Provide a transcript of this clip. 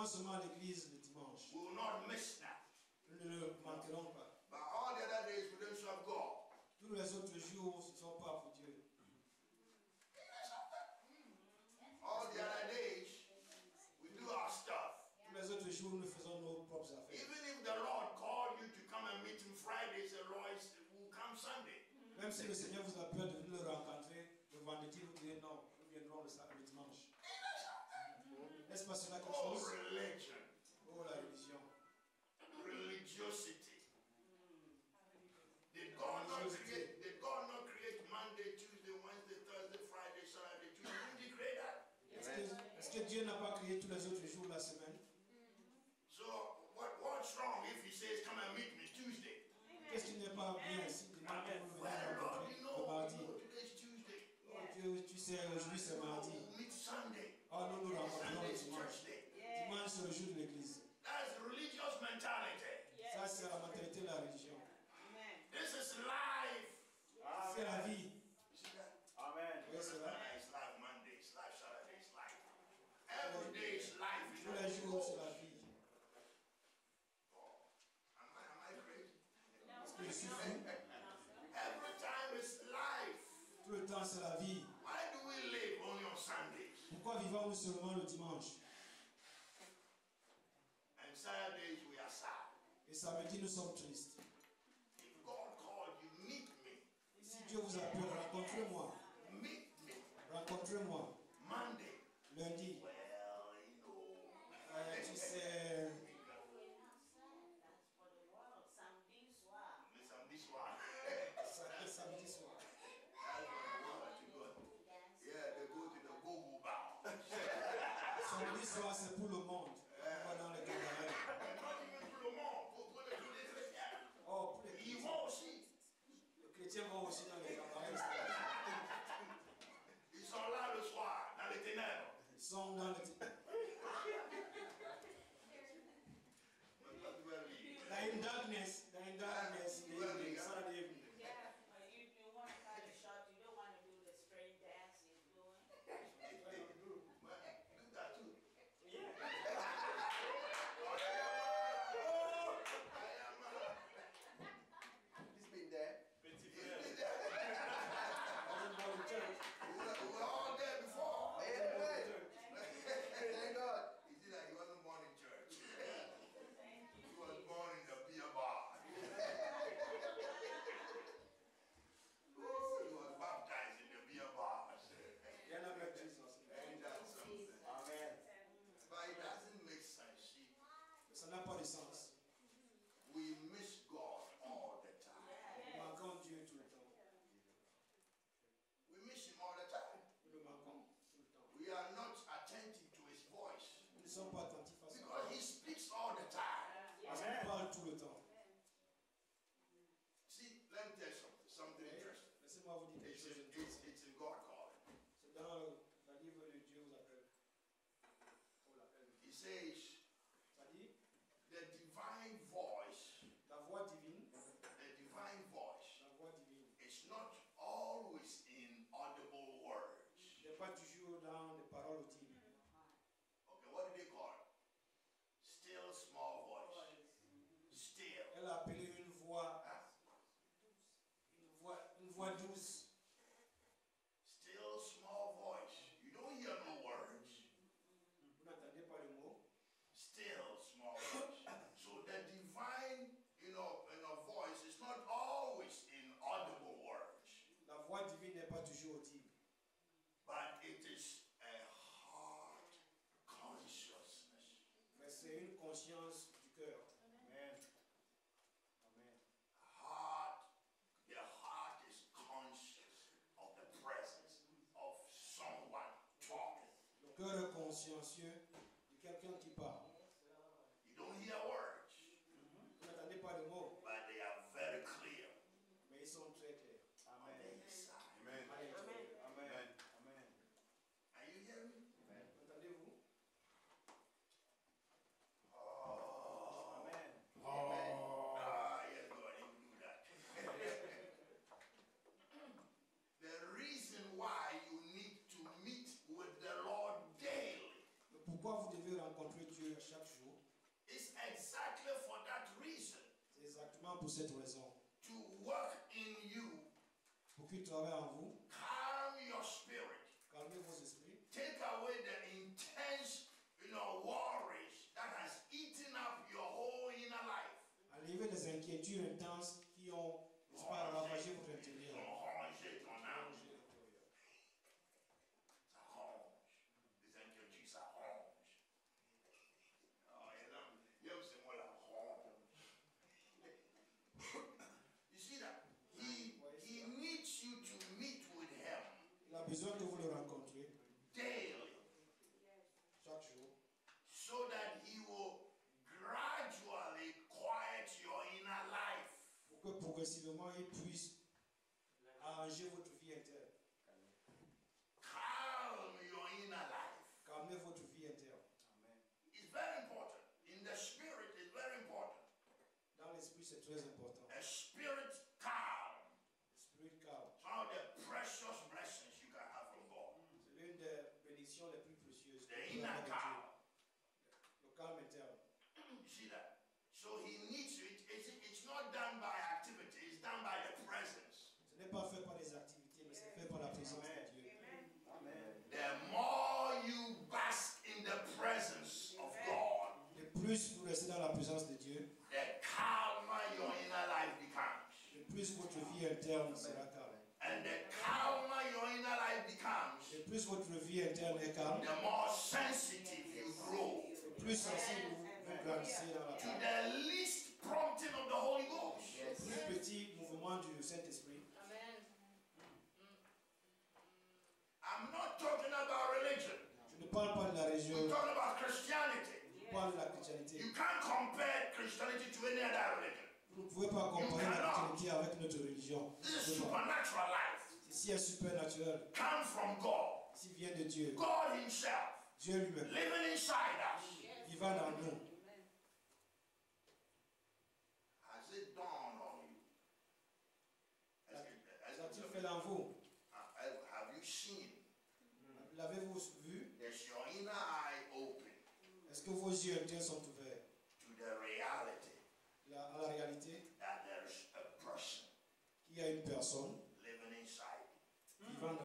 seulement à l'église le dimanche. We will not miss that. Nous ne le manquerons pas. But all the other days we don't serve God. Tous les autres jours, ce ne sont pas pour Dieu. All the other days we do our stuff. Tous les autres jours, nous faisons nos propres affaires. Even if the Lord called you to come and meet him Friday, say, Lord, we'll come Sunday. Même si le Seigneur vous appelle de venir le rencontrer, le vendredi, vous direz non, nous viendrons le dimanche. N'est-ce pas cela quelque chose? Oh, religion. Oh, la religion. Religiosity. Did God not create Monday, Tuesday, Wednesday, Thursday, Friday, Saturday, Tuesday? Did he create that? Est-ce que Dieu n'a pas créé tous les autres jours de la semaine? So, what's wrong if he says, come and meet me Tuesday? Qu'est-ce qui n'est pas bien si tu n'as pas le mardi? Today's Tuesday. Oh Dieu, tu sais, aujourd'hui c'est mardi. Meet Sunday. Oh, nous nous rencontrons le Sunday's dimanche. church day. Dimanche, c'est le jour de l'église. That's religious mentality. Ça, c'est la mentalité de la religion. This is life. C'est la vie. You see that? Amen. Oui, c'est vrai. It's life. Monday, it's life. Saturday, it's life. Every day is life. Tous les jours, c'est la vie. Oh, am I crazy? Est-ce que je suis fou? Every time it's life. Tout le temps, c'est la vie. Why do we live only on Sundays? Pourquoi vivons-nous seulement le dimanche? And Saturdays we are sad. Et samedi, nous sommes tristes. If God called you, meet me. Et si Dieu vous appelle, rencontrez-moi. Meet me. Rencontrez-moi. Monday. Lundi. Well, you know. Tu sais, Mais samedi soir. samedi soir. Yeah, they go to the go-go bar. Samedi soir, c'est pour le monde. On va dans les cabarets. Not even pour le monde, pour les chrétiens. Oh, pour les Ils chrétiens. vont aussi. Les chrétiens vont aussi dans les cabarets. Ils sont là le soir, dans les ténèbres. Ils sont dans les... They're in darkness. They're in darkness. Saturday evening. Yeah, you want to kind of shot, you don't want to do the strange dance he's doing. Do that too. Yeah. He's been there. Petit He's frère. been there. I was born in church. We were all there before. Amen. Thank God. He said that he wasn't born in church. He was born in the beer bar. He was baptized in the beer bar. You're not like Jesus. Ain't that something? Amen. But it doesn't make sense. See, Ça n'a pas de sens. we miss God all the time. Nous manquons Dieu tout le temps. We miss him all the time. Nous le manquons tout le temps. We are not attentive to his voice. Nous ne sommes pas attentifs à ça. Because he speaks all the time. Parce qu'il parle tout le temps. See, let me tell you something interesting. Laissez-moi vous dire quelque chose. It's in God calling. C'est dans le livre de Dieu vous appelle. On l'appelle. He says, Ça dit, the divine voice, la voix divine, la voix divine is not always in audible words. n'est pas toujours dans les paroles audibles. Okay, what do they call it? Still small voice. Still. Elle a appelé une voix douce. Still small voice. You don't hear no words. Vous n'entendez pas le mot. Still small voice. So the divine, voice is not always in audible words. La voix divine n'est pas toujours audible. But it is a heart consciousness. Mais c'est une conscience du cœur. Amen. Amen. The heart is conscious of the presence of someone talking. Le cœur est consciencieux de quelqu'un qui parle. You don't hear words, Vous n'entendez pas le mot, but they are very clear mais ils sont très clairs. on Amen. the inside. Amen. Amen. Amen. Are you hearing me? Amen. Entendez-vous? Oh. Amen. Yes, God, you do that. The reason why you need to meet with the Lord daily pour cette raison, to work in you, pour qu'il travaille en vous, calm your spirit, calmez vos esprits, take away the intense, worries that has eaten up your whole inner life. enlevez les inquiétudes intenses qui ont, n'est-ce pas, ravagé votre intérieur. Ranger ton âme. Rangez l'intérieur. Ça ronge. Les inquiétudes, ça ronge. Oh, il aime ce mot-là, ronge. You see that? He needs you to meet with him Il a besoin que vous le rencontriez daily chaque jour, so that he will gradually quiet your inner life. pour que progressivement il puisse arranger votre vie interne, Calm your inner life. calmer votre vie interne. It's very important. In the spirit, it's very important. Dans l'esprit, c'est très important. A spirit calm. Spirit calme. Some of the precious blessings you can have from God. C'est l'une des bénédictions les plus précieuses. The inner calm. Le calme interne. You see that? So he needs you. It's not done by activity. It's done by the presence. Ce n'est pas fait par des activités, mais c'est fait par la présence de Dieu. The more you bask in the presence of God, Le plus vous restez dans la présence de Dieu, the calmer your inner life becomes. le plus votre vie interne sera calme. And the calmer your inner life becomes, Le plus votre vie interne est calme, the more sensitive you grow le plus sensible vous grandissez dans la to calme. the least prompting of the Holy Ghost. Le plus petit mouvement du Saint-Esprit. I'm not talking about religion. Je ne parle pas de la religion, We're talking about Christianity. je parle de la chrétienté. You can't compare Christianity to any other religion. Vous ne pouvez pas comparer la chrétienté avec notre religion. This is supernatural life. Ceci est supernaturel. Come from God. Ceci vient de Dieu. God Himself Dieu lui-même, living inside us. vivant dans nous. Has it dawned on you? A-t-il fait en vous? Have you seen? L'avez-vous vu? Is your inner eye open Est-ce que vos yeux internes sont ouverts to the reality à la réalité that there is a person qu'il y a une personne